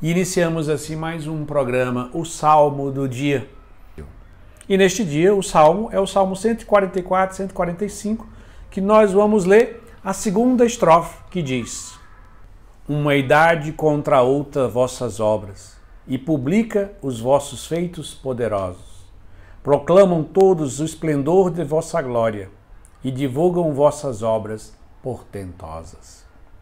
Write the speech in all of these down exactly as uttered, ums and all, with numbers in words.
E iniciamos assim mais um programa, o Salmo do Dia. E neste dia o Salmo é o Salmo cento e quarenta e quatro, cento e quarenta e cinco, que nós vamos ler a segunda estrofe, que diz: Uma idade contra outra vossas obras, e publica os vossos feitos poderosos. Proclamam todos o esplendor de vossa glória, e divulgam vossas obras portentosas.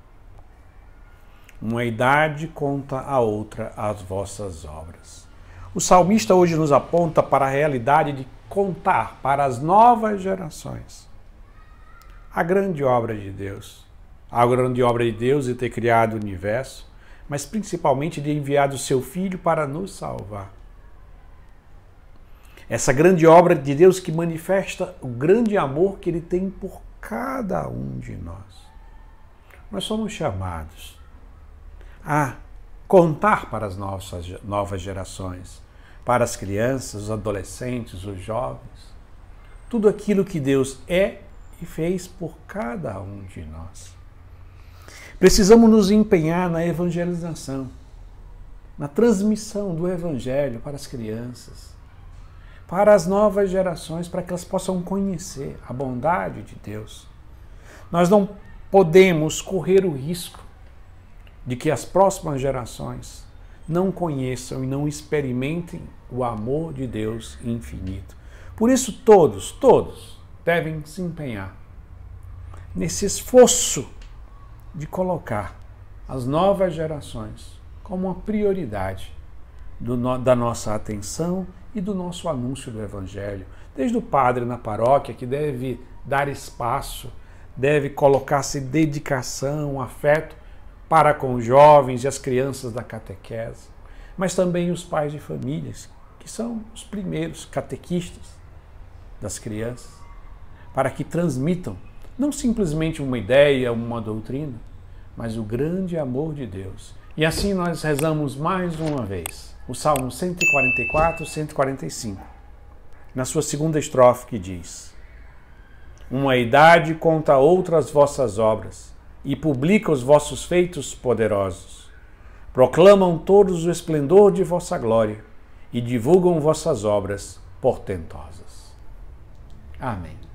Uma idade conta a outra as vossas obras. O salmista hoje nos aponta para a realidade de contar para as novas gerações a grande obra de Deus. A grande obra de Deus de ter criado o universo, mas principalmente de enviar o seu Filho para nos salvar. Essa grande obra de Deus que manifesta o grande amor que Ele tem por cada um de nós. Nós somos chamados a contar para as nossas novas gerações, para as crianças, os adolescentes, os jovens, tudo aquilo que Deus é e fez por cada um de nós. Precisamos nos empenhar na evangelização, na transmissão do Evangelho para as crianças, para as novas gerações, para que elas possam conhecer a bondade de Deus. Nós não podemos correr o risco de que as próximas gerações não conheçam e não experimentem o amor de Deus infinito. Por isso todos, todos devem se empenhar nesse esforço de colocar as novas gerações como uma prioridade do, da nossa atenção e do nosso anúncio do Evangelho. Desde o padre na paróquia, que deve dar espaço, deve colocar-se dedicação, afeto para com os jovens e as crianças da catequese, mas também os pais de famílias, que são os primeiros catequistas das crianças, para que transmitam não simplesmente uma ideia, uma doutrina, mas o grande amor de Deus. E assim nós rezamos mais uma vez o Salmo cento e quarenta e quatro, cento e quarenta e cinco, na sua segunda estrofe, que diz: Uma idade conta outras vossas obras, e publica os vossos feitos poderosos. Proclamam todos o esplendor de vossa glória, e divulgam vossas obras portentosas. Amém.